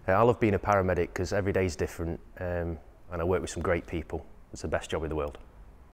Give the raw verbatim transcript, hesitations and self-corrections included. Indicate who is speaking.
Speaker 1: I love being a paramedic because every day is different, um, and I work with some great people. It's the best job in the world.